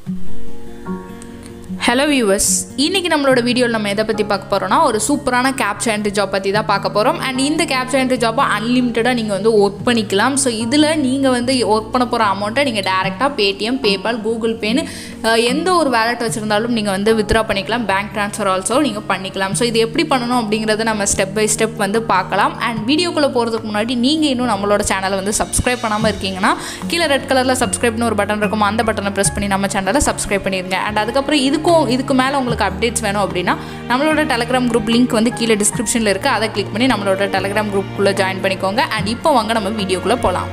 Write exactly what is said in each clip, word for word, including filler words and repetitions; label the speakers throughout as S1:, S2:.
S1: Hello viewers, இன்னைக்கு நம்மளோட வீடியோல நம்ம எதை பத்தி பார்க்க போறோம்னா ஒரு சூப்பரான captcha entry job பத்தி தான் பார்க்க போறோம். and இந்த captcha entry job unlimitedா நீங்க வந்து work பண்ணிக்கலாம். so இதுல நீங்க வந்து work பண்ண போற amount நீங்க டைரக்ட்டா Paytm, PayPal, Google Pay னு எந்த ஒரு wallet வச்சிருந்தாலும் நீங்க வந்து withdraw பண்ணிக்கலாம். bank transfer also நீங்க பண்ணிக்கலாம். so இது எப்படி பண்ணனும் அப்படிங்கறத நம்ம step by step வந்து பார்க்கலாம். and வீடியோக்குள்ள போறதுக்கு முன்னாடி நீங்க இன்னும் நம்மளோட சேனலை வந்து subscribe பண்ணாம இருக்கீங்கன்னா கீழ ரெட் கலர்ல subscribe னு ஒரு பட்டன் இருக்கும். அந்த பட்டனை பிரஸ் பண்ணி நம்ம சேனலை subscribe பண்ணிருங்க. and அதுக்கு அப்புறம் இதுக்கு இதுக்கு மேல உங்களுக்கு அப்டேட்ஸ் வேணும் அப்படினா நம்மளோட Telegram group link வந்து கீழ descriptionல இருக்கு. அதை click பண்ணி நம்மளோட Telegram group குள்ள join பண்ணிக்கோங்க. and இப்போ வாங்க நம்ம வீடியோக்குள்ள போலாம்.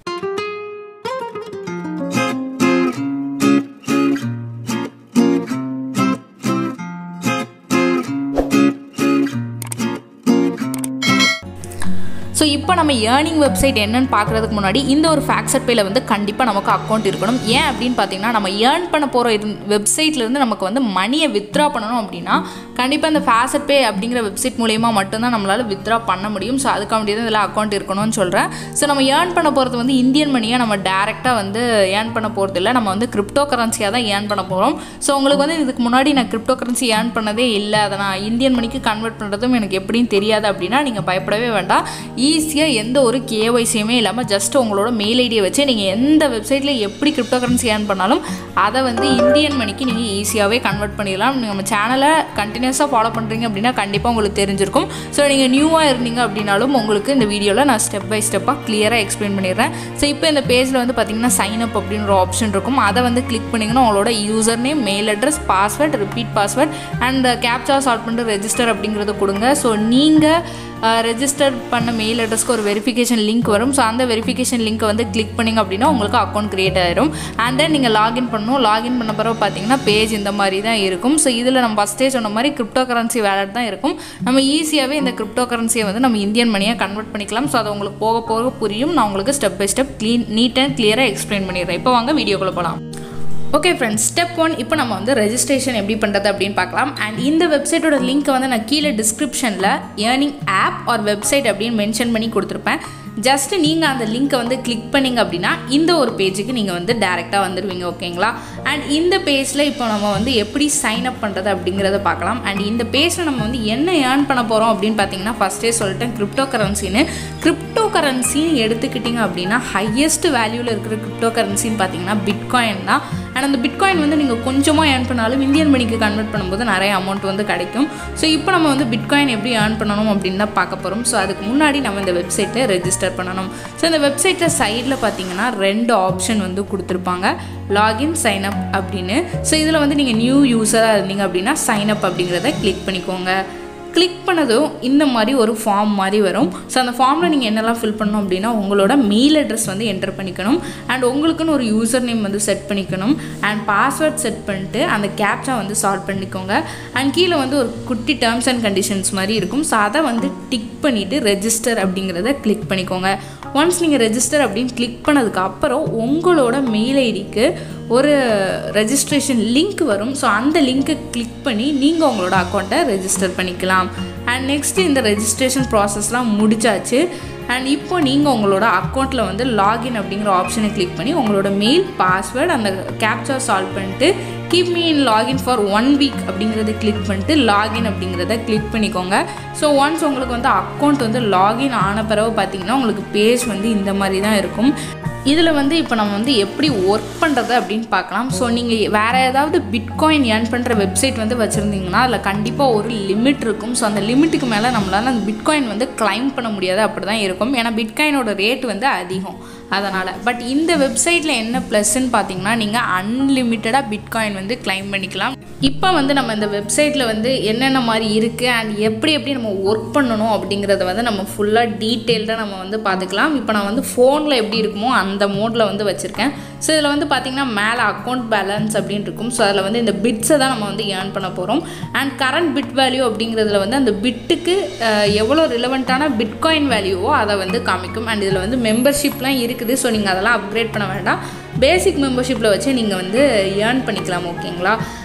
S1: So இப்போ நம்ம earning website என்னன்னு பார்க்கிறதுக்கு முன்னாடி இந்த ஒரு Faucet Payல வந்து கண்டிப்பா நமக்கு அக்கவுண்ட் இருக்கணும். ஏன் அப்படினு பாத்தீங்கன்னா நம்ம earn பண்ண போற வெப்சைட்ல இருந்து நமக்கு வந்து மணியை withdraw பண்ணனும் அப்படினா கண்டிப்பா இந்த Faucet Pay அப்படிங்கற வெப்சைட் மூலமா மட்டும் தான் நம்மளால withdraw பண்ண முடியும். சோ அதுக்கு வேண்டியது இதல அக்கவுண்ட் இருக்கணும்னு சொல்றேன். சோ நம்ம earn பண்ண போறது வந்து இந்தியன் மணியா நம்ம டைரக்ட்டா வந்து earn பண்ண போறது இல்ல. நம்ம வந்து கிரிப்டோ கரன்சியா தான் earn பண்ண போறோம். சோ உங்களுக்கு வந்து இதுக்கு முன்னாடி நான் கிரிப்டோ கரன்சி earn பண்ணதே இல்ல. அத நான் இந்தியன் மணிக்கு கன்வர்ட் பண்றதும் எனக்கு எப்படின்னு தெரியாது அப்படினா நீங்க பயப்படவே வேண்டாம். ஈஸியா எந்த ஒரு K Y C மே இல்லாம ஜஸ்ட் உங்களோட மெயில் ஐடியை வச்சு நீங்க எந்த வெப்சைட்ல எப்படி கிரிப்டோ கரன்சி earn பண்ணாலும் அத வந்து இந்தியன் மணிக்கு நீங்க ஈஸியாவே கன்வர்ட் பண்ணிடலாம். நம்ம சேனலை கண்டினியூஸா ஃபாலோ பண்றீங்க அப்படினா கண்டிப்பா உங்களுக்கு தெரிஞ்சிருக்கும். சோ நீங்க நியூவா இருந்தீங்க அப்படினாலும் உங்களுக்கு இந்த வீடியோல நான் ஸ்டெப் பை ஸ்டெப்பா கிளியரா எக்ஸ்பிளைன் பண்ணிடுறேன். சோ இப்போ இந்த பேஜ்ல வந்து பாத்தீங்கன்னா சைன் அப் அப்படிங்கற ஒரு ஆப்ஷன் இருக்கும். அத வந்து கிளிக் பண்ணீங்கன்னா உங்களோட user name, mail address, password, repeat password and captcha solve பண்ணிட்டு ரெஜிஸ்டர் அப்படிங்கறத கொடுங்க. சோ நீங்க ரெஜிஸ்டர் பண்ண மெயில் அட்ரஸ்க்கு ஒரு வெரிஃபிகேஷன் லிங்க் வரும். ஸோ அந்த வெரிஃபிகேஷன் லிங்க்கை வந்து கிளிக் பண்ணிங்க அப்படின்னா உங்களுக்கு அக்கௌண்ட் கிரியேட் ஆயிரும். அண்ட் தென் நீங்கள் லாகின் பண்ணணும். லாகின் பண்ண பிறகு பார்த்தீங்கன்னா பேஜ் இந்த மாதிரி தான் இருக்கும். ஸோ இதில் நம்ம ஃபஸ்ட்டே சொன்ன மாதிரி கிரிப்டோ கரன்சி வேலட் தான் இருக்கும். நம்ம ஈஸியாகவே இந்த கிரிப்டோ கரன்சியை வந்து நம்ம இந்தியன் மணியாக கன்வெர்ட் பண்ணிக்கலாம். ஸோ அதை உங்களுக்கு போக போக புரியும். நான் உங்களுக்கு step by step clean neat and கிளியராக எக்ஸ்பிளைன் பண்ணிடுறேன். இப்போ வாங்க வீடியோக்குள்ளே போகலாம். ஓகே ஃப்ரெண்ட்ஸ், ஸ்டெப் ஒன் இப்போ நம்ம வந்து ரெஜிஸ்ட்ரேஷன் எப்படி பண்ணுறது அப்படின்னு பார்க்கலாம். அண்ட் இந்த வெப்சைட்டோட லிங்க்கை வந்து நான் கீழே டிஸ்கிரிப்ஷனில் ஏர்னிங் ஆப் ஆர் வெப்சைட் அப்படின்னு மென்ஷன் பண்ணி கொடுத்துருப்பேன். ஜஸ்ட் நீங்கள் அந்த லிங்க்கை வந்து கிளிக் பண்ணிங்க அப்படின்னா இந்த ஒரு பேஜுக்கு நீங்கள் வந்து டேரெக்டாக வந்துடுவீங்க. ஓகேங்களா? அண்ட் இந்த பேஜில் இப்போ நம்ம வந்து எப்படி சைன் அப் பண்ணுறது அப்படிங்கிறத பார்க்கலாம். அண்ட் இந்த பேஜில் நம்ம வந்து என்ன ஏர்ன் பண்ண போகிறோம் அப்படின்னு பார்த்தீங்கன்னா ஃபஸ்ட்டே சொல்லிட்டேன் கிரிப்டோ கரன்சின்னு. கிரிப்டோ கரன்சின்னு எடுத்துக்கிட்டிங்க அப்படின்னா ஹையஸ்ட் வேல்யூவில் இருக்கிற கிரிப்டோ கரன்சின்னு பார்த்தீங்கன்னா பிட்காயின் தான். அண்ட் அந்த பிட்காயின் வந்து நீங்கள் கொஞ்சமாக ஏர்ன் பண்ணாலும் இந்தியன் மணிக்கு கன்வெர்ட் பண்ணும்போது நிறைய அமௌண்ட் வந்து கிடைக்கும். ஸோ இப்போ நம்ம வந்து பிட்காயின் எப்படி ஏர்ன் பண்ணணும் அப்படின்னு தான் பார்க்க போகிறோம். ஸோ அதுக்கு முன்னாடி நம்ம இந்த வெப்சைட்டை ரெஜிஸ்டர் பண்ணணும். ஸோ இந்த வெப்சைட்டில் சைடில் பார்த்தீங்கன்னா ரெண்டு ஆப்ஷன் வந்து கொடுத்துருப்பாங்க, லாகின், சைன் அப் அப்படின்னு. ஸோ இதில் வந்து நீங்கள் நியூ யூஸராக இருந்தீங்க அப்படின்னா சைன் அப் அப்படிங்கிறத கிளிக் பண்ணிக்கோங்க. கிளிக் பண்ணதும் இந்த மாதிரி ஒரு ஃபார்ம் மாதிரி வரும். ஸோ அந்த ஃபார்மில் நீங்கள் என்னெல்லாம் ஃபில் பண்ணணும் அப்படின்னா உங்களோட மெயில் அட்ரஸ் வந்து என்டர் பண்ணிக்கணும். அண்ட் உங்களுக்குன்னு ஒரு யூசர் நேம் வந்து செட் பண்ணிக்கணும். அண்ட் பாஸ்வேர்ட் செட் பண்ணிட்டு அந்த கேப்ச்சா வந்து சால்வ் பண்ணிக்கோங்க. அண்ட் கீழே வந்து ஒரு குட்டி டேர்ம்ஸ் அண்ட் கண்டிஷன்ஸ் மாதிரி இருக்கும். ஸோ அதை வந்து டிக் பண்ணிவிட்டு ரெஜிஸ்டர் அப்படிங்கிறத கிளிக் பண்ணிக்கோங்க. ஒன்ஸ் நீங்கள் ரெஜிஸ்டர் அப்படின்னு கிளிக் பண்ணதுக்கு அப்புறம் உங்களோட மெயில் ஐடிக்கு ஒரு ரெஜிஸ்ட்ரேஷன் லிங்க் வரும். ஸோ அந்த லிங்க்கை கிளிக் பண்ணி நீங்கள் உங்களோட அக்கௌண்ட்டை ரெஜிஸ்டர் பண்ணிக்கலாம். அண்ட் நெக்ஸ்ட்டு இந்த ரெஜிஸ்ட்ரேஷன் ப்ராசஸ்லாம் முடிச்சாச்சு. அண்ட் இப்போ நீங்கள் உங்களோட அக்கௌண்ட்டில் வந்து லாகின் அப்படிங்கிற ஆப்ஷனை கிளிக் பண்ணி உங்களோட மெயில், பாஸ்வேர்டு, அந்த கேப்ச்சா சால்வ் பண்ணிட்டு keep me in login for one week அப்படிங்கிறத கிளிக் பண்ணிட்டு லாகின் அப்படிங்கிறத கிளிக் பண்ணிக்கோங்க. ஸோ ஒன்ஸ் உங்களுக்கு வந்து அக்கௌண்ட் வந்து லாகின் ஆன பிறகு பார்த்தீங்கன்னா உங்களுக்கு பேஜ் வந்து இந்த மாதிரி தான் இருக்கும். இதில் வந்து இப்போ நம்ம வந்து எப்படி ஒர்க் பண்ணுறது அப்படின்னு பார்க்கலாம். ஸோ நீங்கள் வேறு ஏதாவது பிட்காயின் ஏர்ன் பண்ணுற வெப்சைட் வந்து வச்சுருந்தீங்கன்னா அதில் கண்டிப்பாக ஒரு லிமிட் இருக்கும். ஸோ அந்த லிமிட்டுக்கு மேலே நம்மளால் அந்த பிட்காயின் வந்து கிளைம் பண்ண முடியாது, அப்படி தான் இருக்கும். ஏன்னா பிட்காயினோட ரேட் வந்து அதிகம் அதனால். பட் இந்த வெப்சைட்டில் என்ன ப்ளஸ்ன்னு பார்த்தீங்கன்னா நீங்கள் அன்லிமிட்டடாக பிட்காயின் வந்து கிளைம் பண்ணிக்கலாம். இப்போ வந்து நம்ம இந்த வெப்சைட்டில் வந்து என்னென்ன மாதிரி இருக்குது அண்ட் எப்படி எப்படி நம்ம ஒர்க் பண்ணணும் அப்படிங்கிறத வந்து நம்ம ஃபுல்லாக டீட்டெயில்டாக நம்ம வந்து பார்த்துக்கலாம். இப்போ நான் வந்து ஃபோனில் எப்படி இருக்குமோ அந்த மோடில் வந்து வச்சுருக்கேன். ஸோ இதில் வந்து பார்த்திங்கன்னா மேலே அக்கௌண்ட் பேலன்ஸ் அப்படின்னு இருக்கும். ஸோ அதில் வந்து இந்த பிட்ஸை தான் நம்ம வந்து ஏர்ன் பண்ண போகிறோம். அண்ட் கரண்ட் பிட் வேல்யூ அப்படிங்கிறதுல வந்து அந்த பிட்டுக்கு எவ்வளோ ரிலவெண்ட்டான பிட்காயின் வேல்யூவோ அதை வந்து காமிக்கும். அண்ட் இதில் வந்து மெம்பர்ஷிப்லாம் இருக்குது. ஸோ நீங்கள் அதெல்லாம் அப்கிரேட் பண்ண வேண்டாம். பேசிக் மெம்பர்ஷிப்பில் வச்சு நீங்கள் வந்து ஏர்ன் பண்ணிக்கலாம். ஓகேங்களா?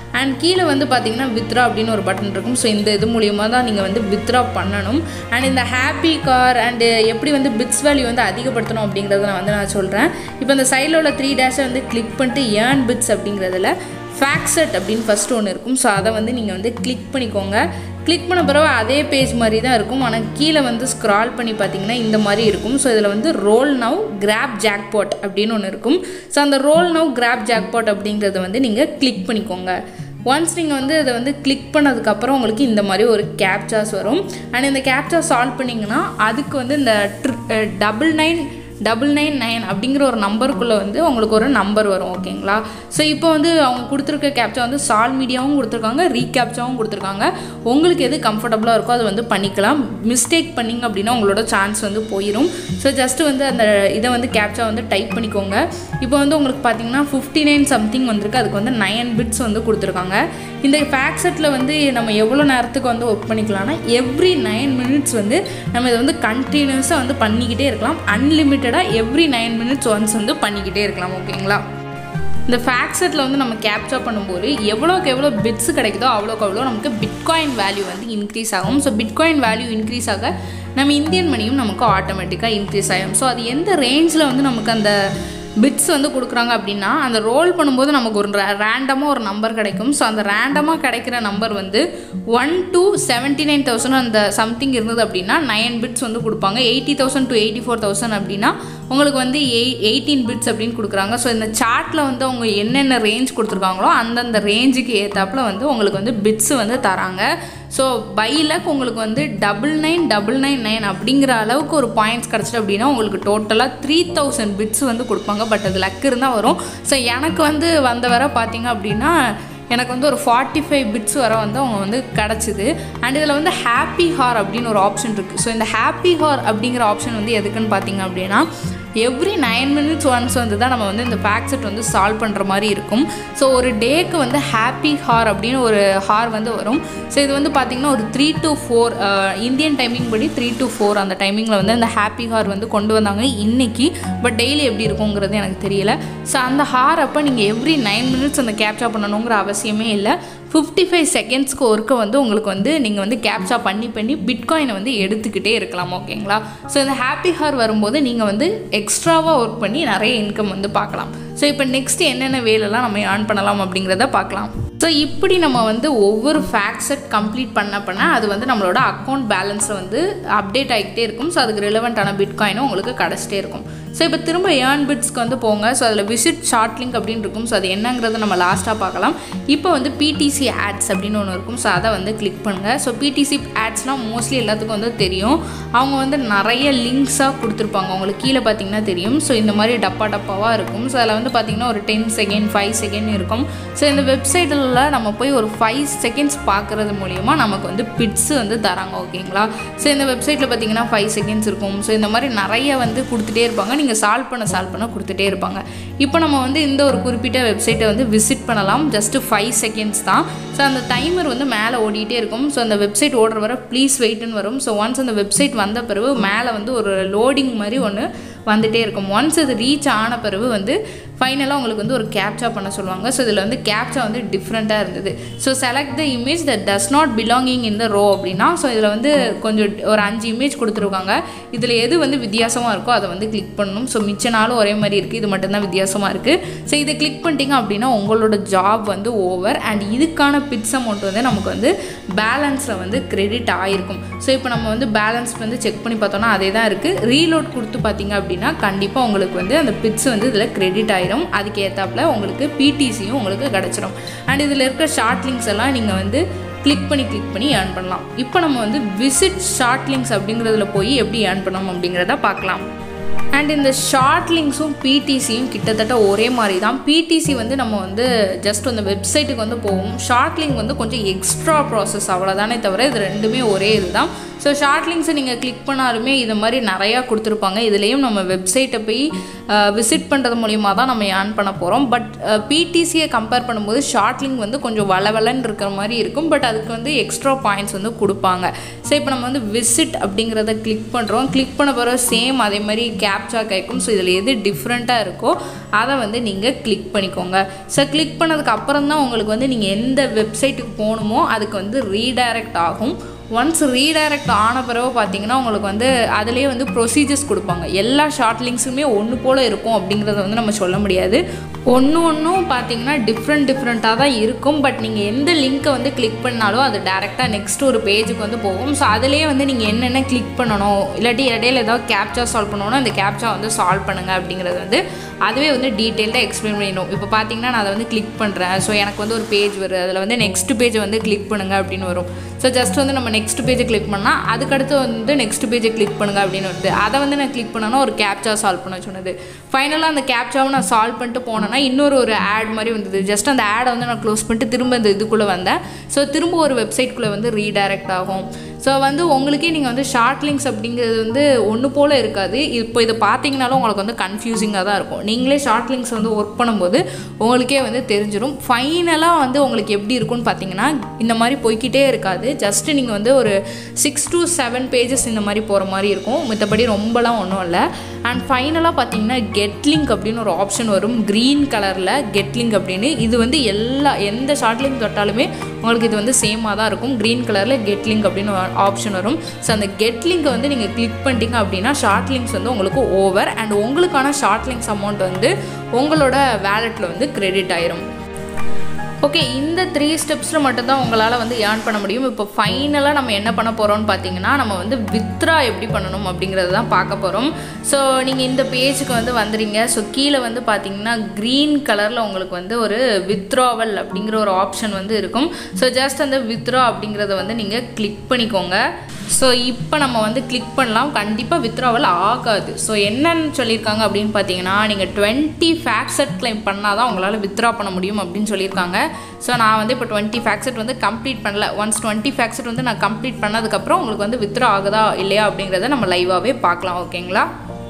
S1: அண்ட் கீழே வந்து பார்த்தீங்கன்னா வித்ரா அப்படின்னு ஒரு பட்டன் இருக்கும். ஸோ இந்த இது மூலியமாக தான் நீங்கள் வந்து வித்ரா பண்ணணும். அண்ட் இந்த ஹாப்பி கார் அண்டு எப்படி வந்து பிட்ஸ் வேல்யூ வந்து அதிகப்படுத்தணும் அப்படிங்கிறத நான் வந்து நான் சொல்கிறேன். இப்போ இந்த சைடில் உள்ள த்ரீ டேஷை வந்து கிளிக் பண்ணிட்டு ஏர்ன் பிட்ஸ் அப்படிங்கிறதுல ஃபேக்சட் அப்படின்னு ஃபஸ்ட்டு ஒன்று இருக்கும். ஸோ அதை வந்து நீங்கள் வந்து கிளிக் பண்ணிக்கோங்க. கிளிக் பண்ண பிறகு அதே பேஜ் மாதிரி தான் இருக்கும். ஆனால் கீழே வந்து ஸ்க்ரால் பண்ணி பார்த்தீங்கன்னா இந்த மாதிரி இருக்கும். ஸோ இதில் வந்து ரோல் நவ் கிராப் ஜாக்பாட் அப்படின்னு ஒன்று இருக்கும். ஸோ அந்த ரோல் நவ் கிராப் ஜாக்பாட் அப்படிங்கிறத வந்து நீங்கள் கிளிக் பண்ணிக்கோங்க. ஒன்ஸ் நீங்கள் வந்து அதை வந்து கிளிக் பண்ணதுக்கப்புறம் உங்களுக்கு இந்த மாதிரி ஒரு கேப்சாஸ் வரும். அண்ட் இந்த கேப்சா சால்வ் பண்ணிங்கன்னா அதுக்கு வந்து இந்த double nine double nine nine அப்படிங்கிற ஒரு நம்பருக்குள்ளே வந்து உங்களுக்கு ஒரு நம்பர் வரும். ஓகேங்களா? ஸோ இப்போ வந்து அவங்க கொடுத்துருக்க கேப்சா வந்து சால்வ் மீடியாவும் கொடுத்துருக்காங்க, ரீகேப்சாவும் கொடுத்துருக்காங்க. உங்களுக்கு எது கம்ஃபர்டபுளாக இருக்கோ அதை வந்து பண்ணிக்கலாம். மிஸ்டேக் பண்ணிங்க அப்படின்னா உங்களோட சான்ஸ் வந்து போயிடும். ஸோ ஜஸ்ட்டு வந்து அந்த இதை வந்து கேப்சா வந்து டைப் பண்ணிக்கோங்க. இப்போ வந்து உங்களுக்கு பார்த்தீங்கன்னா ஃபிஃப்டி நைன் சம்திங் வந்திருக்கு. அதுக்கு வந்து நைன் பிட்ஸ் வந்து கொடுத்துருக்காங்க. இந்த ஃபேக்செட்டில் வந்து நம்ம எவ்வளோ நேரத்துக்கு வந்து ஒர்க் பண்ணிக்கலாம்னா எவ்ரி நைன் மினிட்ஸ் வந்து நம்ம இதை வந்து கண்டினியூஸாக வந்து பண்ணிக்கிட்டே இருக்கலாம். அன்லிமிட்டடாக எவ்ரி நைன் மினிட்ஸ் ஒன்ஸ் வந்து பண்ணிக்கிட்டே இருக்கலாம். ஓகேங்களா? இந்த ஃபேக்செட்டில் வந்து நம்ம கேப்சா பண்ணும்போது எவ்வளோக்கு எவ்வளோ பிட்ஸ் கிடைக்குதோ அவ்வளோக்கு அவ்வளோ நமக்கு பிட்காயின் வேல்யூ வந்து இன்க்ரீஸ் ஆகும். ஸோ பிட்காயின் வேல்யூ இன்க்ரீஸ் ஆக நம்ம இந்தியன் மணியும் நமக்கு ஆட்டோமேட்டிக்காக இன்க்ரீஸ் ஆகும். ஸோ அது எந்த ரேஞ்சில் வந்து நமக்கு அந்த பிட்ஸ் வந்து கொடுக்குறாங்க அப்படின்னா அந்த ரோல் பண்ணும்போது நமக்கு ஒரு ரேண்டமாக ஒரு நம்பர் கிடைக்கும். ஸோ அந்த ரேண்டமாக கிடைக்கிற நம்பர் வந்து one to seventy nine thousand அந்த சம்திங் இருந்தது அப்படின்னா நைன் பிட்ஸ் வந்து கொடுப்பாங்க. Eighty thousand to eighty four thousand அப்படின்னா உங்களுக்கு வந்து எய் எயிட்டீன் பிட்ஸ் அப்படின்னு கொடுக்குறாங்க. ஸோ இந்த சார்ட்டில் வந்து அவங்க என்னென்ன ரேஞ்ச் கொடுத்துருக்காங்களோ அந்தந்த ரேஞ்சுக்கு ஏற்றாப்புல வந்து உங்களுக்கு வந்து பிட்ஸு வந்து தராங்க. ஸோ பைலக் உங்களுக்கு வந்து double nine double nine nine அப்படிங்கிற அளவுக்கு ஒரு பாயிண்ட்ஸ் கிடச்சிட்டு அப்படின்னா உங்களுக்கு டோட்டலாக த்ரீ தௌசண்ட் பிட்ஸ் வந்து கொடுப்பாங்க. பட் அது லக் இருந்தால் வரும். ஸோ எனக்கு வந்து வந்த வர பார்த்தீங்க அப்படின்னா எனக்கு வந்து ஒரு ஃபார்ட்டி ஃபைவ் பிட்ஸ் வர வந்து அவங்க வந்து கிடச்சிது. அண்ட் இதில் வந்து ஹாப்பி ஹார் அப்படின்னு ஒரு ஆப்ஷன் இருக்குது. ஸோ இந்த ஹாப்பி ஹார் அப்படிங்கிற ஆப்ஷன் வந்து எதுக்குன்னு பார்த்தீங்க அப்படின்னா எவ்ரி நைன் மினிட்ஸ் ஒன்ஸ் வந்து தான் நம்ம வந்து இந்த ஃபேக்செட் வந்து சால்வ் பண்ணுற மாதிரி இருக்கும். ஸோ ஒரு டேக்கு வந்து ஹாப்பி ஹார் அப்படின்னு ஒரு ஹார் வந்து வரும். ஸோ இது வந்து பார்த்திங்கன்னா ஒரு three to four Indian timing படி த்ரீ டு ஃபோர் அந்த டைமிங்கில் வந்து அந்த ஹாப்பி ஹார் வந்து கொண்டு வந்தாங்க இன்றைக்கி. பட் டெய்லி எப்படி இருக்குங்கிறது எனக்கு தெரியல. ஸோ அந்த ஹார் அப்போ நீங்கள் எவ்ரி நைன் மினிட்ஸ் அந்த கேப்சா பண்ணணுங்கிற அவசியமே இல்லை. ஃபிஃப்டி ஃபைவ் செகண்ட்ஸ்க்கு ஒருக்க வந்து உங்களுக்கு வந்து நீங்கள் வந்து கேப்சா பண்ணி பண்ணி பிட்காயினை வந்து எடுத்துக்கிட்டே இருக்கலாம். ஓகேங்களா? ஸோ இந்த ஹாப்பி ஹார் வரும்போது நீங்கள் வந்து எக்ஸ்ட்ராவாக ஒர்க் பண்ணி நிறைய இன்கம் வந்து பார்க்கலாம். ஸோ இப்போ நெக்ஸ்ட் என்னென்ன வேலைலாம் நம்ம ஏர்ன் பண்ணலாம் அப்படிங்கிறத பார்க்கலாம். ஸோ இப்படி நம்ம வந்து ஒவ்வொரு ஃபேக்செட் கம்ப்ளீட் பண்ண பண்ண அது வந்து நம்மளோட அக்கௌண்ட் பேலன்ஸில் வந்து அப்டேட் ஆகிக்கிட்டே இருக்கும். ஸோ அதுக்கு ரிலவெண்ட்டான பிட்காயினும் உங்களுக்கு கிடச்சிட்டே இருக்கும். ஸோ இப்போ திரும்ப ஏர்ன் பிட்ஸ்க்கு வந்து போங்க. ஸோ அதில் விசிட் ஷார்ட் லிங்க் அப்படின்னு இருக்கும். ஸோ அது என்னங்கிறத நம்ம லாஸ்ட்டாக பார்க்கலாம். இப்போ வந்து பிடிசி ஆட்ஸ் அப்படின்னு ஒன்று இருக்கும். ஸோ அதை வந்து கிளிக் பண்ணுங்கள். ஸோ பிடிசி ஆட்ஸ்னால் மோஸ்ட்லி எல்லாத்துக்கும் வந்து தெரியும். அவங்க வந்து நிறைய லிங்க்ஸாக கொடுத்துருப்பாங்க. உங்களுக்கு கீழே பார்த்தீங்கன்னா தெரியும். ஸோ இந்த மாதிரி டப்பா டப்பாவாக இருக்கும். ஸோ அதில் வந்து பார்த்திங்கன்னா ஒரு டென் செகண்ட் ஃபைவ் செகண்ட் இருக்கும். ஸோ இந்த வெப்சைட்டில் நம்ம போய் ஒரு ஃபைவ் செகண்ட்ஸ் பார்க்குறது மூலிமா நமக்கு வந்து பிட்ஸ் வந்து தராங்க. ஓகேங்களா? ஸோ இந்த வெப்சைட்டில் பார்த்தீங்கன்னா ஃபைவ் செகண்ட்ஸ் இருக்கும். ஸோ இந்த மாதிரி நிறைய வந்து கொடுத்துட்டே இருப்பாங்க. நீங்கள் சால்வ் பண்ண சால்வ் பண்ண கொடுத்துட்டே இருப்பாங்க. இப்போ நம்ம வந்து இந்த ஒரு குறிப்பிட்ட வெப்சைட்டை வந்து விசிட் பண்ணலாம். ஜஸ்ட்டு ஃபைவ் செகண்ட்ஸ் தான். ஸோ அந்த டைமர் வந்து மேலே ஓடிட்டே இருக்கும். ஸோ அந்த வெப்சைட் ஓடுற வர ப்ளீஸ் வெயிட்னு வரும். ஸோ ஒன்ஸ் அந்த வெப்சைட் வந்த பிறகு மேலே வந்து ஒரு லோடிங் மாதிரி ஒன்று வந்துகிட்டே இருக்கும். ஒன்ஸ் அது ரீச் ஆன பிறகு வந்து ஃபைனலாக உங்களுக்கு வந்து ஒரு கேப்சா பண்ண சொல்லுவாங்க. ஸோ இதில் வந்து கேப்சா வந்து டிஃப்ரெண்ட்டாக இருந்தது. So select the image that does not belonging in the row அப்படின்னா ஸோ இதில் வந்து கொஞ்சம் ஒரு அஞ்சு இமேஜ் கொடுத்துருக்காங்க. இதில் எது வந்து வித்தியாசமாக இருக்கோ அதை வந்து கிளிக் பண்ணணும். ஸோ மிச்ச நாளும் ஒரே மாதிரி இருக்குது, இது மட்டும்தான் வித்தியாசமாக இருக்குது. ஸோ இதை கிளிக் பண்ணிட்டீங்க அப்படின்னா உங்களோட ஜாப் வந்து ஓவர். அண்ட் இதுக்கான பிட்ஸ் அமௌண்ட் வந்து நமக்கு வந்து பேலன்ஸில் வந்து கிரெடிட் ஆகிருக்கும். ஸோ இப்போ நம்ம வந்து பேலன்ஸ் வந்து செக் பண்ணி பார்த்தோன்னா அதே தான் இருக்குது. ரீலோட் கொடுத்து பார்த்தீங்க அப்படின்னா கண்டிப்பாக உங்களுக்கு வந்து அந்த பிட்ஸ் வந்து இதில் கிரெடிட் ஆகிரும். அதுக்கு ஏற்றாப்புல உங்களுக்கு பிடிசியும் உங்களுக்கு கிடச்சிரும். அண்ட் இதில் இருக்க ஷார்ட் லிங்க்ஸ் எல்லாம் நீங்கள் வந்து கிளிக் பண்ணி கிளிக் பண்ணி ஏர்ன் பண்ணலாம். இப்போ நம்ம வந்து விசிட் ஷார்ட் லிங்க்ஸ் அப்படிங்கிறதுல போய் எப்படி ஏர்ன் பண்ணணும் அப்படிங்கிறத பார்க்கலாம். அண்ட் இந்த ஷார்ட் லிங்க்ஸும் பிடிசியும் கிட்டத்தட்ட ஒரே மாதிரி தான். பிடிசி வந்து நம்ம வந்து ஜஸ்ட் அந்த வெப்சைட்டுக்கு வந்து போவோம். ஷார்ட் லிங்க் வந்து கொஞ்சம் எக்ஸ்ட்ரா ப்ராசஸ் அவ்வளோதானே தவிர இது ரெண்டுமே ஒரே இது தான். ஸோ ஷார்ட் லிங்க்ஸை நீங்கள் கிளிக் பண்ணாலுமே இது மாதிரி நிறையா கொடுத்துருப்பாங்க. இதுலேயும் நம்ம வெப்சைட்டை போய் விசிட் பண்ணுறது மூலிமா தான் நம்ம ஏர்ன் பண்ண போகிறோம். பட் பிடிசியை கம்பேர் பண்ணும்போது ஷார்ட் லிங்க் வந்து கொஞ்சம் வளவலன்னு இருக்கிற மாதிரி இருக்கும். பட் அதுக்கு வந்து எக்ஸ்ட்ரா பாயிண்ட்ஸ் வந்து கொடுப்பாங்க. ஸோ இப்போ நம்ம வந்து விசிட் அப்படிங்கிறத கிளிக் பண்ணுறோம். கிளிக் பண்ண பிறகு சேம் அதே மாதிரி கேப் கேப்சா கேட்கும். ஸோ இதில் எது டிஃப்ரெண்ட்டாக இருக்கோ அதை வந்து நீங்கள் கிளிக் பண்ணிக்கோங்க. ஸோ கிளிக் பண்ணதுக்கு அப்புறம் தான் உங்களுக்கு வந்து நீங்கள் எந்த வெப்சைட்டுக்கு போகணுமோ அதுக்கு வந்து ரீடைரக்ட் ஆகும். ஒன்ஸ் ரீடைரக்ட் ஆன பிறகு பார்த்தீங்கன்னா உங்களுக்கு வந்து அதிலே வந்து ப்ரொசீஜர்ஸ் கொடுப்பாங்க. எல்லா ஷார்ட் லிங்க்ஸுமே ஒன்று போல் இருக்கும் அப்படிங்கிறத வந்து நம்ம சொல்ல முடியாது. ஒன்று ஒன்றும் பார்த்தீங்கன்னா டிஃப்ரெண்ட் டிஃப்ரெண்ட்டாக தான் இருக்கும். பட் நீங்கள் எந்த லிங்க்கை வந்து கிளிக் பண்ணாலும் அது டேரெக்டாக நெக்ஸ்ட் ஒரு பேஜுக்கு வந்து போகும். ஸோ அதிலே வந்து நீங்கள் என்னென்ன கிளிக் பண்ணணும், இல்லாட்டி இடையில ஏதாவது கேப்சா சால்வ் பண்ணணும்னா அந்த கேப்சா வந்து சால்வ் பண்ணுங்கள் அப்படிங்கிறது வந்து அதுவே வந்து டீட்டெயில்டாக எக்ஸ்பிளைன் பண்ணிடணும். இப்போ பார்த்தீங்கன்னா நான் அதை வந்து கிளிக் பண்ணுறேன். ஸோ எனக்கு வந்து ஒரு பேஜ் வருது, அதில் வந்து நெக்ஸ்ட் பேஜை வந்து கிளிக் பண்ணுங்கள் அப்படின்னு வரும். ஸோ ஜஸ்ட் வந்து நம்ம நெக்ஸ்ட் பேஜை கிளிக் பண்ணால் அதுக்கடுத்து வந்து நெக்ஸ்ட் பேஜை கிளிக் பண்ணுங்கள் அப்படின்னு வருது. அதை வந்து நான் கிளிக் பண்ணனா ஒரு கேப்சா சால்வ் பண்ண சொன்னது. ஃபைனலாக அந்த கேப்சாவை நான் சால்வ் பண்ணிட்டு போனேன்னா இன்னொரு ஒரு ஆட் மாதிரி வந்தது. ஜஸ்ட் அந்த ஆடை வந்து நான் க்ளோஸ் பண்ணிட்டு திரும்ப இந்த இதுக்குள்ளே வந்தேன். ஸோ திரும்ப ஒரு வெப்சைட்குள்ளே வந்து ரீடைரக்ட் ஆகும். ஸோ வந்து உங்களுக்கே நீங்கள் வந்து ஷார்ட் லிங்க்ஸ் அப்படிங்கிறது வந்து ஒன்று போல் இருக்காது. இப்போ இதை பார்த்தீங்கனாலும் உங்களுக்கு வந்து கன்ஃபியூசிங்காக தான் இருக்கும். நீங்களே ஷார்ட் லிங்க்ஸ் வந்து ஒர்க் பண்ணும்போது உங்களுக்கே வந்து தெரிஞ்சிடும். ஃபைனலாக வந்து உங்களுக்கு எப்படி இருக்கும்னு பார்த்தீங்கன்னா இந்த மாதிரி போய்கிட்டே இருக்காது. ஜஸ்ட்டு நீங்கள் வந்து ஒரு சிக்ஸ் டு செவன் பேஜஸ் இந்த மாதிரி போகிற மாதிரி இருக்கும். மற்றபடி ரொம்பலாம் ஒன்றும் இல்லை. அண்ட் ஃபைனலாக பார்த்தீங்கன்னா கெட் லிங்க் அப்படின்னு ஒரு ஆப்ஷன் வரும், க்ரீன் கலரில் கெட் லிங்க் அப்படின்னு. இது வந்து எல்லா எந்த ஷார்ட் லிங்க் தொட்டாலுமே உங்களுக்கு இது வந்து சேமாக தான் இருக்கும். க்ரீன் கலரில் கெட் லிங்க் அப்படின்னு ஆப்ஷன் வரும். ஸோ அந்த கெட் லிங்கை வந்து நீங்கள் கிளிக் பண்ணிட்டீங்க அப்படின்னா ஷார்ட் லிங்க்ஸ் வந்து உங்களுக்கு ஓவர் அண்ட் உங்களுக்கான ஷார்ட் லிங்க்ஸ் அமௌண்ட் வந்து உங்களோட வேலெட்டில் வந்து கிரெடிட் ஆயிரும். ஓகே, இந்த த்ரீ ஸ்டெப்ஸில் மட்டும்தான் உங்களால் வந்து ஏர்ன் பண்ண முடியும். இப்போ ஃபைனலாக நம்ம என்ன பண்ண போகிறோம்னு பார்த்தீங்கன்னா நம்ம வந்து வித்ரா எப்படி பண்ணணும் அப்படிங்கிறது தான் பார்க்க போகிறோம். ஸோ நீங்கள் இந்த பேஜுக்கு வந்து வந்துடுங்க. ஸோ கீழே வந்து பார்த்தீங்கன்னா க்ரீன் கலரில் உங்களுக்கு வந்து ஒரு வித்ராவல் அப்படிங்கிற ஒரு ஆப்ஷன் வந்து இருக்கும். ஸோ ஜஸ்ட் அந்த வித்ரா அப்படிங்கிறத வந்து நீங்கள் கிளிக் பண்ணிக்கோங்க. ஸோ இப்போ நம்ம வந்து கிளிக் பண்ணலாம். கண்டிப்பாக வித்ராவல் ஆகாது. ஸோ என்னன்னு சொல்லியிருக்காங்க அப்படின்னு பார்த்தீங்கன்னா நீங்கள் டுவெண்ட்டி ஃபேக்ஸட் கிளைம் பண்ணால் தான் உங்களால் வித்ரா பண்ண முடியும் அப்படின்னு சொல்லியிருக்காங்க. ஸோ நான் வந்து இப்போ டுவெண்ட்டி ஃபேக்ஸட் வந்து கம்ப்ளீட் பண்ணல. ஒன்ஸ் டுவெண்ட்டி ஃபேக்ஸட் வந்து நான் கம்ப்ளீட் பண்ணதுக்கப்புறம் உங்களுக்கு வந்து வித்ரா ஆகுதா இல்லையா அப்படிங்கிறத நம்ம லைவாகவே பார்க்கலாம். ஓகேங்களா?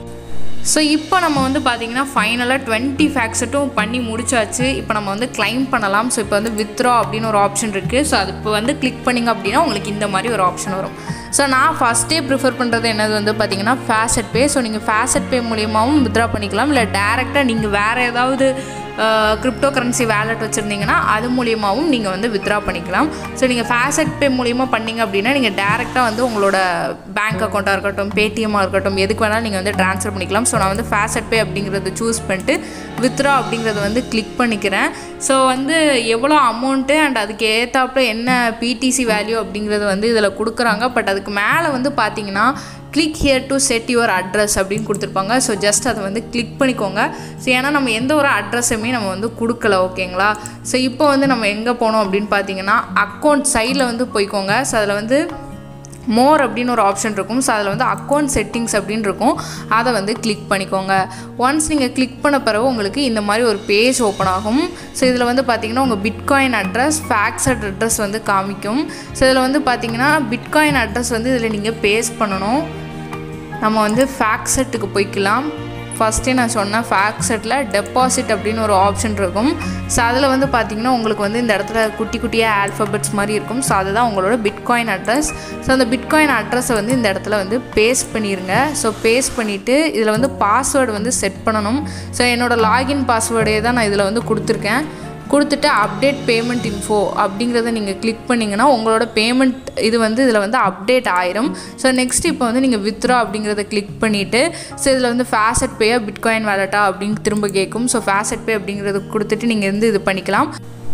S1: ஸோ இப்போ நம்ம வந்து பார்த்திங்கன்னா ஃபைனலாக டுவெண்ட்டி ஃபேக்ஸட்டும் பண்ணி முடிச்சாச்சு. இப்போ நம்ம வந்து கிளைம் பண்ணலாம். ஸோ இப்போ வந்து வித்ரா அப்படின்னு ஒரு ஆப்ஷன் இருக்குது. ஸோ அது இப்போ வந்து கிளிக் பண்ணிங்க அப்படின்னா உங்களுக்கு இந்த மாதிரி ஒரு ஆப்ஷன் வரும். ஸோ நான் ஃபஸ்ட்டே ப்ரிஃபர் பண்ணுறது என்னது வந்து பார்த்திங்கன்னா ஃபேசட் பே. ஸோ நீங்கள் ஃபேசட் பே மூலியமாகவும் வித்ரா பண்ணிக்கலாம். இல்லை டேரெக்டாக நீங்கள் வேறு ஏதாவது கிரிப்டோ கரன்சி வேலெட் வச்சுருந்தீங்கன்னா அது மூலியமாகவும் நீங்கள் வந்து வித்ரா பண்ணிக்கலாம். ஸோ நீங்கள் ஃபேசட் பே மூலியமாக பண்ணிங்க அப்படின்னா நீங்கள் டேரெக்டாக வந்து உங்களோட பேங்க் அக்கௌண்ட்டாக இருக்கட்டும், பேடிஎம்மாக இருக்கட்டும், எதுக்கு வேணாலும் நீங்கள் வந்து ட்ரான்ஸ்ஃபர் பண்ணிக்கலாம். ஸோ நான் வந்து ஃபேசட் பே அப்படிங்கிறத சூஸ் பண்ணிட்டு வித்ரா அப்படிங்கிறத வந்து கிளிக் பண்ணிக்கிறேன். ஸோ வந்து எவ்வளோ அமௌண்ட்டு அண்ட் அதுக்கு ஏற்றாப்புல என்ன பிடிசி வேல்யூ அப்படிங்கிறது வந்து இதில் கொடுக்குறாங்க. பட் அதுக்கு மேலே வந்து பார்த்தீங்கன்னா click here to set your address அப்படின்னு கொடுத்துருப்பாங்க. ஸோ ஜஸ்ட் அதை வந்து கிளிக் பண்ணிக்கோங்க. ஸோ ஏன்னா நம்ம எந்த ஒரு அட்ரஸுமே நம்ம வந்து கொடுக்கல. ஓகேங்களா? ஸோ இப்போ வந்து நம்ம எங்கே போனோம் அப்படின்னு பார்த்தீங்கன்னா அக்கௌண்ட் சைடில் வந்து போய்க்கோங்க. ஸோ அதில் வந்து மோர் அப்படின்னு ஒரு ஆப்ஷன் இருக்கும். ஸோ அதில் வந்து அக்கௌண்ட் செட்டிங்ஸ் அப்படின்னு இருக்கும். அதை வந்து கிளிக் பண்ணிக்கோங்க. ஒன்ஸ் நீங்கள் கிளிக் பண்ண பிறகு உங்களுக்கு இந்த மாதிரி ஒரு பேஜ் ஓப்பன் ஆகும். ஸோ இதில் வந்து பார்த்திங்கன்னா உங்கள் பிட்காயின் அட்ரஸ், ஃபேக்ஸட் அட்ரஸ் வந்து காமிக்கும். ஸோ இதில் வந்து பார்த்திங்கன்னா பிட்காயின் அட்ரஸ் வந்து இதில் நீங்கள் பேஸ்ட் பண்ணணும். நம்ம வந்து ஃபேக்ஸட்டுக்கு போய்க்கலாம். ஃபஸ்ட்டே நான் சொன்னேன் ஃபேக்ஸட்டில் டெபாசிட் அப்படின்னு ஒரு ஆப்ஷன் இருக்கும். ஸோ அதில் வந்து பார்த்திங்கன்னா உங்களுக்கு வந்து இந்த இடத்துல குட்டி குட்டியாக ஆல்ஃபபெட்ஸ் மாதிரி இருக்கும். ஸோ அதுதான் உங்களோட பிட்காயின் அட்ரஸ். ஸோ அந்த பிட்காயின் அட்ரஸை வந்து இந்த இடத்துல வந்து பேஸ்ட் பண்ணிடுங்க. ஸோ பேஸ்ட் பண்ணிவிட்டு இதில் வந்து பாஸ்வேர்டு வந்து செட் பண்ணணும். ஸோ என்னோடய லாகின் பாஸ்வேர்டே தான் நான் இதில் வந்து கொடுத்துருக்கேன். கொடுத்துட்டு அப்டேட் பேமெண்ட் இன்ஃபோ அப்படிங்கிறத நீங்கள் கிளிக் பண்ணிங்கன்னா உங்களோட பேமெண்ட் இது வந்து இதில் வந்து அப்டேட் ஆயிரும். ஸோ நெக்ஸ்ட் இப்போ வந்து நீங்கள் வித்ரா அப்படிங்கிறத கிளிக் பண்ணிவிட்டு ஸோ இதில் வந்து ஃபேசட் பேயா பிட்காயின் வேலட்டா அப்படின்னு திரும்ப கேட்கும். ஸோ ஃபேசட் பே அப்படிங்கிறத கொடுத்துட்டு நீங்கள் வந்து இது பண்ணிக்கலாம்.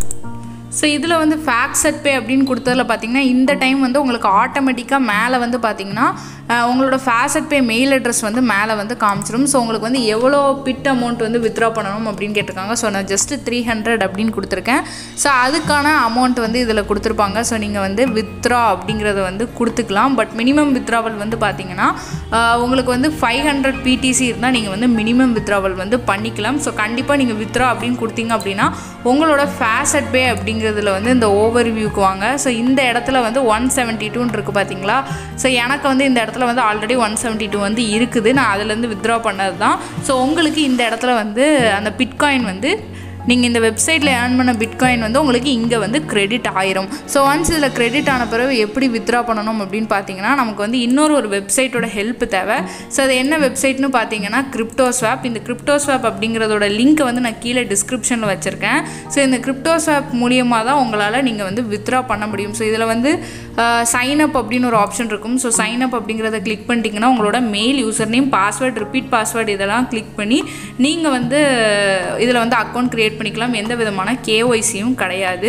S1: ஸோ இதில் வந்து ஃபேக்ஸட் பே அப்படின்னு கொடுத்ததில் பார்த்தீங்கன்னா இந்த டைம் வந்து உங்களுக்கு ஆட்டோமேட்டிக்காக மேலே வந்து பார்த்தீங்கன்னா உங்களோட ஃபேசட் பே மெயில் அட்ரஸ் வந்து மேலே வந்து காமிச்சிடும். ஸோ உங்களுக்கு வந்து எவ்வளோ பிட் அமௌண்ட் வந்து வித்ரா பண்ணணும் அப்படின்னு கேட்டிருக்காங்க. ஸோ நான் ஜஸ்ட்டு த்ரீ ஹண்ட்ரட் அப்படின்னு கொடுத்துருக்கேன். ஸோ அதுக்கான அமௌண்ட் வந்து இதில் கொடுத்துருப்பாங்க. ஸோ நீங்கள் வந்து வித்ரா அப்படிங்கிறத வந்து கொடுத்துக்கலாம். பட் மினிமம் வித்ராவல் வந்து பார்த்தீங்கன்னா உங்களுக்கு வந்து ஃபைவ் ஹண்ட்ரட் பிடிசி இருந்தால் நீங்கள் வந்து மினிமம் வித்ராவல் வந்து பண்ணிக்கலாம். ஸோ கண்டிப்பாக நீங்கள் வித்ரா அப்படின்னு கொடுத்தீங்க அப்படின்னா உங்களோட ஃபேசட் பே அப்படிங்கிறதுல வந்து இந்த ஓவர் வியூக்கு வாங்க. ஸோ இந்த இடத்துல வந்து ஒன் செவன்ட்டி டூன்னு இருக்குது பார்த்தீங்களா? ஸோ எனக்கு வந்து இந்த இடத்துல வந்து ஆல்ரெடி ஒன் செவன்ட்டி டூ வந்து இருக்குது. நான் அதுலேருந்து வித்ரா பண்ணது தான். ஸோ உங்களுக்கு இந்த இடத்துல வந்து அந்த பிட்காயின் வந்து நீங்கள் இந்த வெப்சைட்டில் ஏர்ன் பண்ண பிட்காயின் வந்து உங்களுக்கு இங்கே வந்து கிரெடிட் ஆயிரும். ஸோ ஒன்ஸ் இதில் கிரெடிட் ஆன பிறகு எப்படி வித்ரா பண்ணணும் அப்படின்னு பார்த்தீங்கன்னா நமக்கு வந்து இன்னொரு ஒரு வெப்சைட்டோட ஹெல்ப் தேவை. ஸோ அது என்ன வெப்சைட்னு பார்த்தீங்கன்னா கிரிப்டோஸ்வாப். இந்த கிரிப்டோஸ்வாப் அப்படிங்கிறதோட லிங்க்கை வந்து நான் கீழே டிஸ்கிரிப்ஷனில் வச்சுருக்கேன். ஸோ இந்த கிரிப்டோஸ்வாப் மூலியமாக தான் உங்களால் நீங்கள் வந்து வித்ரா பண்ண முடியும். ஸோ இதில் வந்து சைன் அப் அப்படின்னு ஒரு ஆப்ஷன் இருக்கும். ஸோ சைன் அப் அப்படிங்கிறத கிளிக் பண்ணிட்டீங்கன்னா உங்களோட mail, user name, password, repeat password இதெல்லாம் கிளிக் பண்ணி நீங்கள் வந்து இதில் வந்து அக்கௌண்ட் க்ரியேட் பண்ணிக்கலாம். எந்த விதமான கேஒய்சியும் கிடையாது.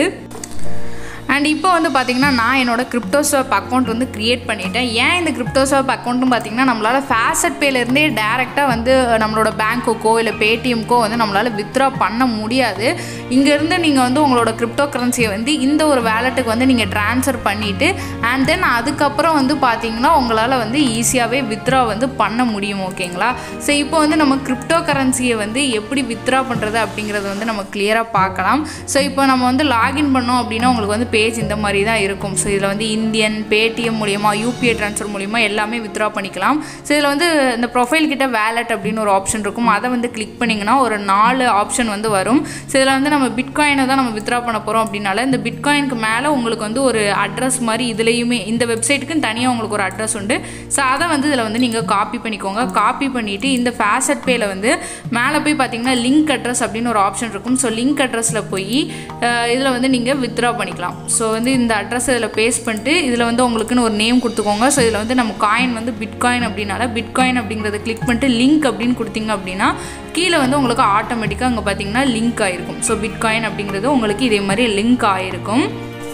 S1: அண்ட் இப்போ வந்து பார்த்திங்கன்னா நான் என்னோடய கிரிப்டோஸ்வாப் அக்கௌண்ட் வந்து க்ரியேட் பண்ணிட்டேன். ஏன் இந்த கிரிப்டோஸ்வாப் அக்கௌண்ட்டும் பார்த்திங்கன்னா நம்மளால் ஃபாசட் பேலேருந்தே டேரெக்டாக வந்து நம்மளோட பேங்க்குக்கோ இல்லை பேடிஎம்க்கோ வந்து நம்மளால் வித்ரா பண்ண முடியாது. இங்கேருந்து நீங்கள் வந்து உங்களோட கிரிப்டோ கரன்சியை வந்து இந்த ஒரு வேலெட்டுக்கு வந்து நீங்கள் ட்ரான்ஸ்ஃபர் பண்ணிவிட்டு அண்ட் தென் அதுக்கப்புறம் வந்து பார்த்திங்கன்னா உங்களால் வந்து ஈஸியாகவே வித்ரா வந்து பண்ண முடியும். ஓகேங்களா? ஸோ இப்போ வந்து நம்ம கிரிப்டோ கரன்சியை வந்து எப்படி வித்ரா பண்ணுறது அப்படிங்கிறது வந்து நம்ம கிளியராக பார்க்கலாம். ஸோ இப்போ நம்ம வந்து லாகின் பண்ணோம் அப்படின்னா உங்களுக்கு வந்து பேஜ் இந்த மாதிரி தான் இருக்கும். ஸோ இதில் வந்து இந்தியன், பேடிஎம் மூலிமா, யூபிஐ ட்ரான்ஸ்ஃபர் மூலிமா எல்லாமே வித்ரா பண்ணிக்கலாம். ஸோ இதில் வந்து இந்த ப்ரொஃபைல் கிட்ட வேலெட் அப்படின்னு ஒரு ஆப்ஷன் இருக்கும். அதை வந்து கிளிக் பண்ணிங்கன்னா ஒரு நாலு ஆப்ஷன் வந்து வரும். ஸோ இதில் வந்து நம்ம பிட்காயினை தான் நம்ம வித்ரா பண்ண போகிறோம் அப்படின்னால இந்த பிட்காயினுக்கு மேலே உங்களுக்கு வந்து ஒரு அட்ரஸ் மாதிரி இதுலேயுமே இந்த வெப்சைட்டுக்குன்னு தனியாக உங்களுக்கு ஒரு அட்ரஸ் உண்டு. ஸோ அதை வந்து இதில் வந்து நீங்கள் காப்பி பண்ணிக்கோங்க. காப்பி பண்ணிவிட்டு இந்த ஃபாசட் பேயில் வந்து மேலே போய் பார்த்தீங்கன்னா லிங்க் அட்ரஸ் அப்படின்னு ஒரு ஆப்ஷன் இருக்கும். ஸோ லிங்க் அட்ரஸில் போய் இதில் வந்து நீங்கள் வித்ரா பண்ணிக்கலாம். ஸோ வந்து இந்த அட்ரஸ் இதில் பேஸ்ட் பண்ணிட்டு இதில் வந்து உங்களுக்குன்னு ஒரு நேம் கொடுத்துக்கோங்க. ஸோ இதில் வந்து நம்ம காயின் வந்து பிட்காயின் அப்படின்னால பிட்காயின் அப்படிங்கிறத கிளிக் பண்ணிட்டு லிங்க் அப்படின்னு கொடுத்தீங்க அப்படின்னா கீழே வந்து உங்களுக்கு ஆட்டோமேட்டிக்காக அங்கே பார்த்தீங்கன்னா லிங்க் ஆகிருக்கும். ஸோ பிட்காயின் அப்படிங்கிறது உங்களுக்கு இதே மாதிரி லிங்க் ஆகிருக்கும்.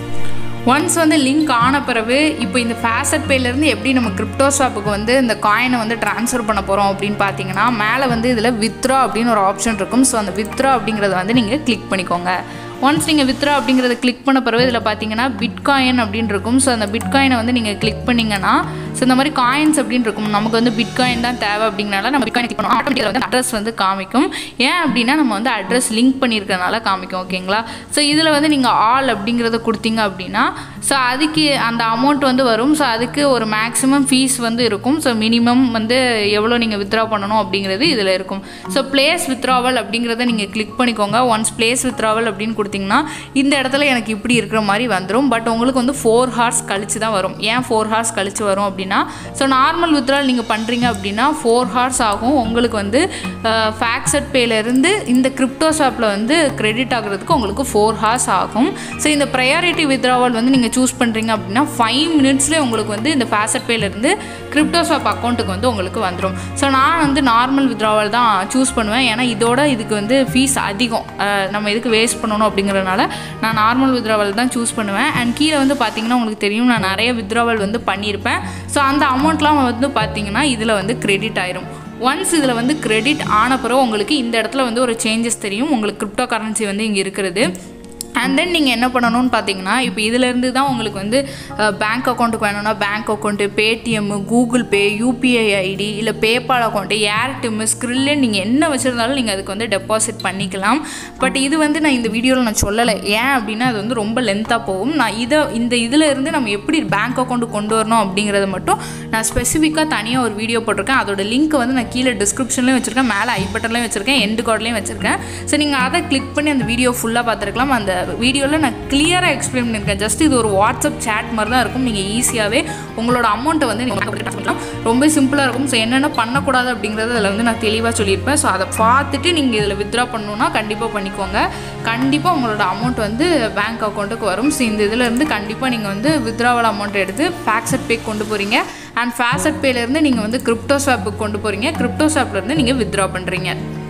S1: ஒன்ஸ் வந்து லிங்க் ஆன பிறகு இப்போ இந்த ஃபாசட் பேலேருந்து எப்படி நம்ம கிரிப்டோஸ்வாப்புக்கு வந்து இந்த காயினை வந்து ட்ரான்ஸ்ஃபர் பண்ண போகிறோம் அப்படின்னு பார்த்தீங்கன்னா மேலே வந்து இதில் வித்ரா அப்படின்னு ஒரு ஆப்ஷன் இருக்கும். ஸோ அந்த வித்ரா அப்படிங்கிறத வந்து நீங்கள் கிளிக் பண்ணிக்கோங்க. ஒன்ஸ் நீங்கள் வித்ரா அப்படிங்கிறத கிளிக் பண்ண பிறகு இதில் பார்த்தீங்கன்னா பிட்காயின் அப்படின்னு இருக்கும். ஸோ அந்த பிட்காயினை வந்து நீங்கள் கிளிக் பண்ணிங்கன்னா ஸோ இந்த மாதிரி காயின்ஸ் அப்படின்னு இருக்கும். நமக்கு வந்து பிட்காயின் தான் தேவை அப்படிங்கனால நம்ம பிட்காயின் கிளிக் பண்ணோம். ஆட்டோமேட்டிக்காக வந்து அட்ரஸ் வந்து காமிக்கும். ஏன் அப்படின்னா நம்ம வந்து அட்ரஸ் லிங்க் பண்ணியிருக்கிறதுனால காமிக்கும். ஓகேங்களா? ஸோ இதில் வந்து நீங்கள் ஆல் அப்படிங்கிறத கொடுத்தீங்க அப்படின்னா ஸோ அதுக்கு அந்த அமௌண்ட் வந்து வரும். ஸோ அதுக்கு ஒரு மேக்ஸிமம் ஃபீஸ் வந்து இருக்கும். ஸோ மினிமம் வந்து எவ்வளோ நீங்கள் வித்ரா பண்ணணும் அப்படிங்கிறது இதில் இருக்கும். ஸோ பிளேஸ் வித்ராவல் அப்படிங்கிறத நீங்கள் கிளிக் பண்ணிக்கோங்க. ஒன்ஸ் பிளேஸ் வித்ராவல் அப்படின்னு கொடுத்தீங்கன்னா இந்த இடத்துல எனக்கு இப்படி இருக்கிற மாதிரி வந்துடும். பட் உங்களுக்கு வந்து ஃபோர் ஹார்ஸ் கழிச்சு தான் வரும். ஏன் ஃபோர் ஹார்ஸ் கழிச்சு வரும் அப்படின்னா ஸோ நார்மல் வித்ரால் நீங்கள் பண்ணுறீங்க அப்படின்னா ஃபோர் ஹார்ஸ் ஆகும். உங்களுக்கு வந்து ஃபாக்ஸட் பேலேருந்து இந்த கிரிப்டோஸ்வாப்பில் வந்து கிரெடிட் ஆகிறதுக்கு உங்களுக்கு ஃபோர் ஹார்ஸ் ஆகும். ஸோ இந்த ப்ரையாரிட்டி வித்ராவல் வந்து நீங்கள் சூஸ் பண்ணுறீங்க அப்படின்னா ஃபைவ் மினிட்ஸ்லேயே உங்களுக்கு வந்து இந்த ஃபாசட் பேலேருந்து கிரிப்டோஸ்வாப் அக்கௌண்ட்டுக்கு வந்து உங்களுக்கு வந்துடும். ஸோ நான் வந்து நார்மல் வித்ராவல் தான் சூஸ் பண்ணுவேன். ஏன்னா இதோட இதுக்கு வந்து ஃபீஸ் அதிகம். நம்ம இதுக்கு வேஸ்ட் பண்ணணும் அப்படிங்கிறதுனால நான் நார்மல் வித்ராவல் தான் சூஸ் பண்ணுவேன். அண்ட் கீழே வந்து பார்த்தீங்கன்னா உங்களுக்கு தெரியும் நான் நிறைய வித்ராவல் வந்து பண்ணியிருப்பேன். ஸோ அந்த அமௌண்ட்லாம் வந்து பார்த்தீங்கன்னா இதில் வந்து கிரெடிட் ஆயிரும். ஒன்ஸ் இதில் வந்து கிரெடிட் ஆன பிறகு உங்களுக்கு இந்த இடத்துல வந்து ஒரு சேஞ்சஸ் தெரியும். உங்களுக்கு கிரிப்டோ கரன்சி வந்து இங்கே இருக்கிறது. அண்ட் தென் நீங்கள் என்ன பண்ணணும்னு பார்த்தீங்கன்னா இப்போ இதிலேருந்து தான் உங்களுக்கு வந்து பேங்க் அக்கௌண்ட்டுக்கு வேணும்னா bank account, Paytm, Google pay, UPI ID, இல்லை பேபால் அக்கௌண்ட்டு, ஏர்டெல், ஸ்க்ரில்லு நீங்கள் என்ன வச்சுருந்தாலும் நீங்கள் அதுக்கு வந்து டெபாசிட் பண்ணிக்கலாம். பட் இது வந்து நான் இந்த வீடியோவில் நான் சொல்லலை. ஏன் அப்படின்னா அது வந்து ரொம்ப லென்த்தாக போகும். நான் இதை இந்த இதில் இருந்து நம்ம எப்படி பேங்க் அக்கௌண்ட்டு கொண்டு வரணும் அப்படிங்கிறத மட்டும் நான் ஸ்பெசிஃபிக்காக தனியாக ஒரு வீடியோ போட்டிருக்கேன். அதோட லிங்க் வந்து நான் கீழே டிஸ்கிரிப்ஷன்லேயும் வச்சுருக்கேன், மேலே ஐ பட்டன்லேயும் வச்சுருக்கேன், எண்டு கார்ட்லேயும் வச்சுருக்கேன். ஸோ நீங்கள் அதை கிளிக் பண்ணி அந்த வீடியோ ஃபுல்லாக பார்த்துருக்கலாம். அந்த வீடியோவில் நான் கிளியராக எக்ஸ்பிளைன் பண்ணியிருக்கேன். ஜஸ்ட் இது ஒரு வாட்ஸ்அப் சேட் மாதிரி தான் இருக்கும். நீங்கள் ஈஸியாகவே உங்களோட அமௌண்ட்டை வந்து நீங்கள் பண்ணலாம். ரொம்ப சிம்பிளாக இருக்கும். ஸோ என்னென்ன பண்ணக்கூடாது அப்படிங்கிறது அதில் வந்து நான் தெளிவாக சொல்லியிருப்பேன். ஸோ அதை பார்த்துட்டு நீங்கள் இதில் வித்ரா பண்ணணுன்னா கண்டிப்பாக பண்ணிக்கோங்க. கண்டிப்பாக உங்களோட அமௌண்ட் வந்து பேங்க் அக்கௌண்ட்டுக்கு வரும். ஸோ இந்த இதில் இருந்து கண்டிப்பாக நீங்கள் வந்து வித்ராவல் அமௌண்ட் எடுத்து ஃபாக்ஸட் பே கொண்டு போகிறீங்க. அண்ட் ஃபாக்ஸட் பேலேருந்து நீங்கள் வந்து கிரிப்டோஸ்வாப்புக்கு கொண்டு போகிறீங்க. கிரிப்டோஸ்வாப்லேருந்து நீங்கள் வித்ரா பண்ணுறீங்க.